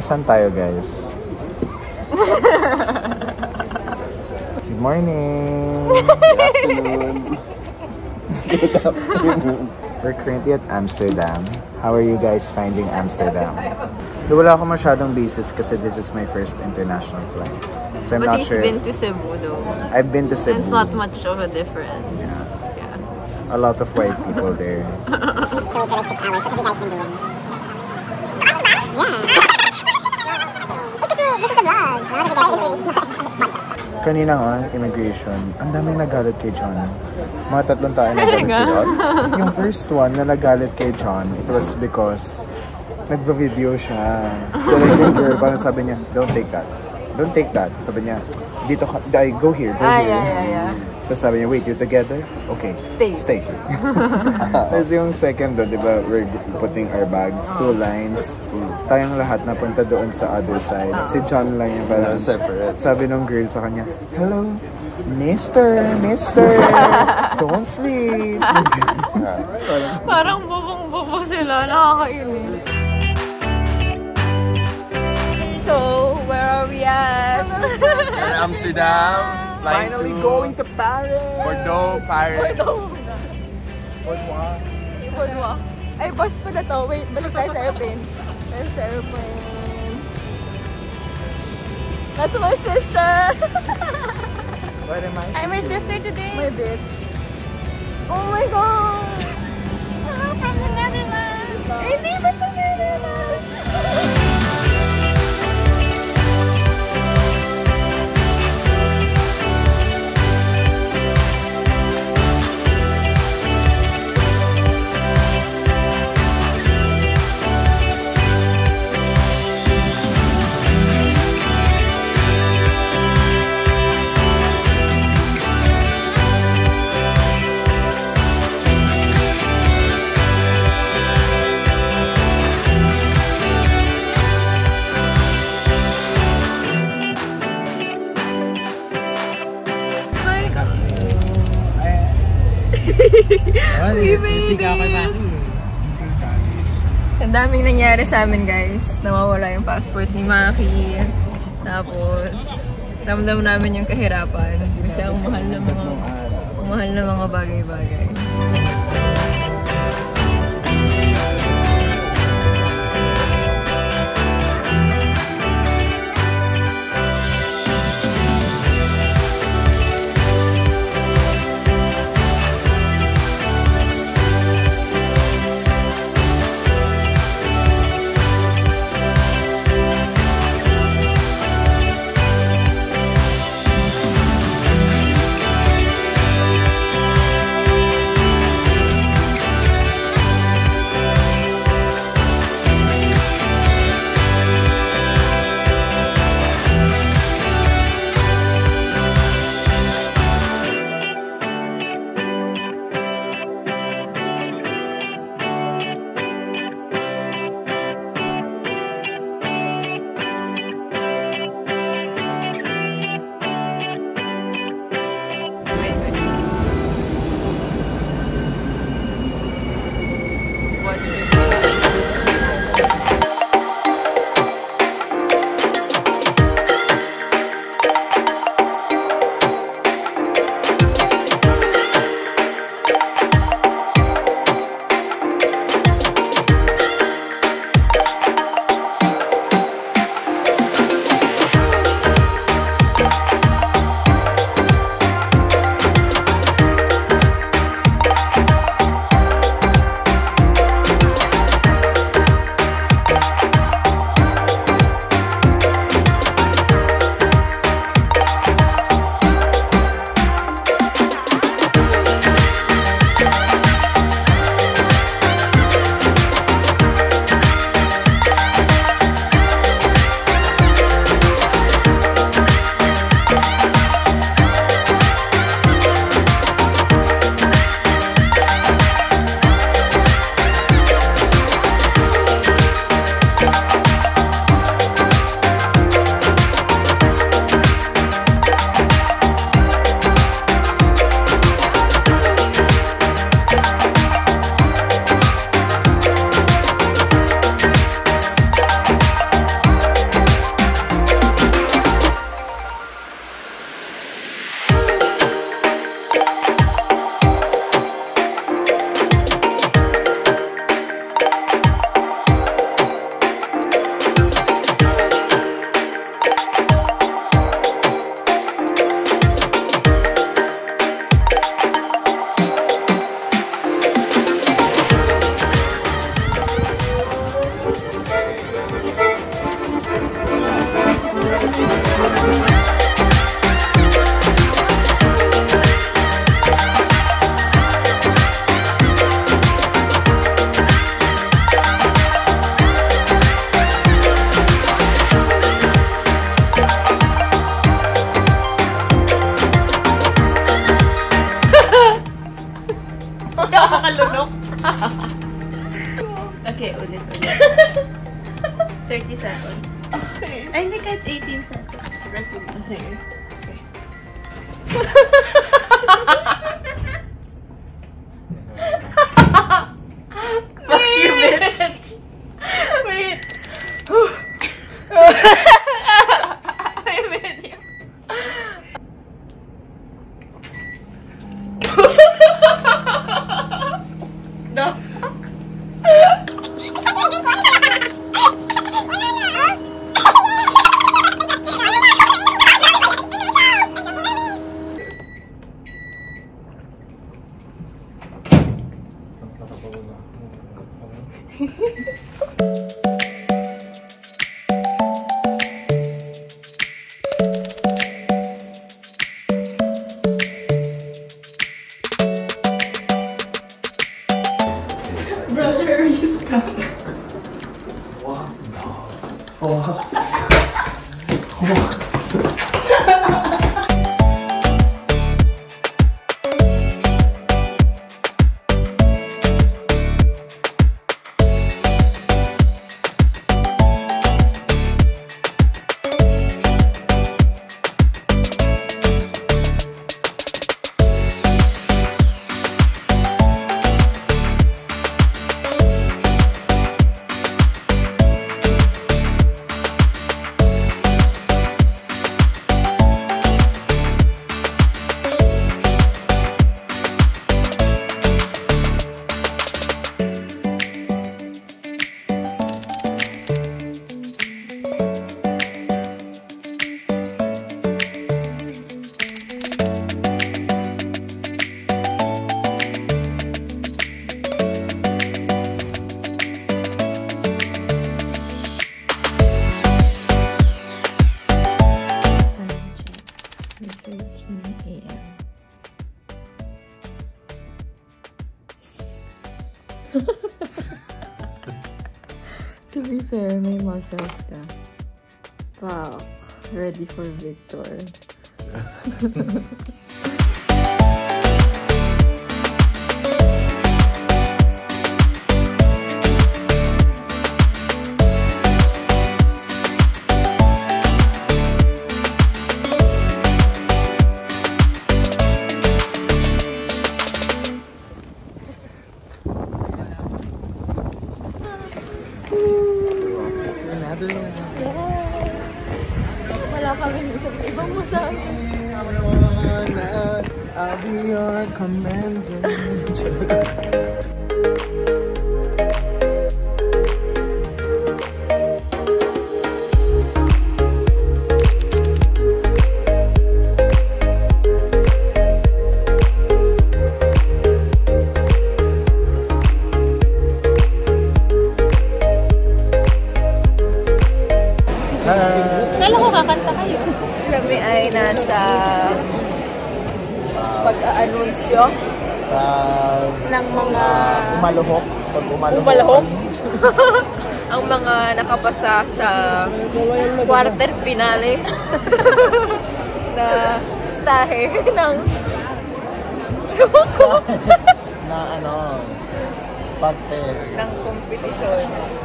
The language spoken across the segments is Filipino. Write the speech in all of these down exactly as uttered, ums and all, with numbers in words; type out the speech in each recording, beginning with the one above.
Saan tayo, guys? Good morning! Good afternoon! Good afternoon! We're currently at Amsterdam. How are you guys finding Amsterdam? Do wala ako masyadong basis kasi this is my first international flight. So I'm but not he's sure. been to Cebu though. I've been to Cebu. It's not much of a difference. Yeah. Yeah. A lot of white people there. Kanina nga, immigration, ang daming nagalit kay John. Mga tatlong tayo nagalit kay John. Yung first one na nagalit kay John, it was because nagpa-video siya. So like yung girl, parang sabi niya, don't take that. Don't take that. Sabi niya, dito ka, go here, go ah, here. Yeah, yeah, yeah. Tapos sabi niya, wait, you together? Okay. Stay. Stay. Tapos yung second doon, di ba, we're putting our bags, two lines. Tayong lahat napunta doon sa other side. Si John lang yung parang separate. Sabi ng girl sa kanya, hello, mister, mister, don't sleep. Parang bubong-bubo sila, nakakainis. So, where are we at? In Amsterdam. Finally to going to Paris! Bordeaux, Paris. Bordeaux. Bordeaux. Bordeaux. Ay, bus pala to. Wait, balik tayo sa airplane. There's the airplane. That's my sister! What am I? I'm her sister today. My bitch. Oh my god! Hello from the Netherlands! Hindi ba the Netherlands? We made it! Ang daming nangyari sa amin, guys. Nawawala yung passport ni Maki. Tapos, ramdam namin yung kahirapan. Kasi ang mahal na mga, ang mahal na mga bagay-bagay. Nakalunok. Okay, ulit ulit. thirty seconds. Okay. Ay, hindi kahit eighteen seconds. Rest of it. Okay. Fuck you, bitch! Wait! May video. The fuck? Brother, are you stuck? What? Oh. To be fair, may muscles ka. Wow. Ready for Victor. Wala kami isang ibang masabi. I'll be your commander. Kala ko kakanta kayo. Kami ay nasa pag-aanunsyo Uh, Ng mga... umaluhok. Pag umaluhok. Umalahok. Ang mga nakapasa sa quarter finale na stahe ng Na ano, parte. ng kompetisyon.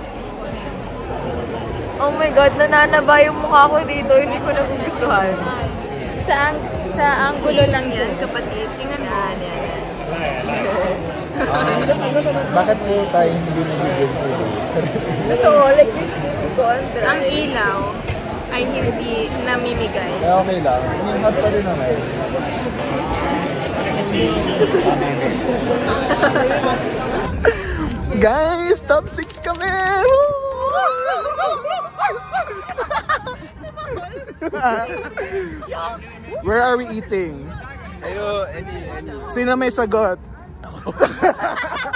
Oh my God, nananaba yung mukha ko dito. Hindi ko nagugustuhan. Sa, ang, sa angulo lang yan, kapatid. Tingnan mo. Yan, yan, yan. Um, bakit po tayo hindi nag-give today? Totoo, like this ko, Andre. Ang ilaw ay hindi namimigay. Eh, okay lang. I mean, hot pa rin naman. Guys, top six kami! Where are we eating? Ayo, any, any. Sino may sagot?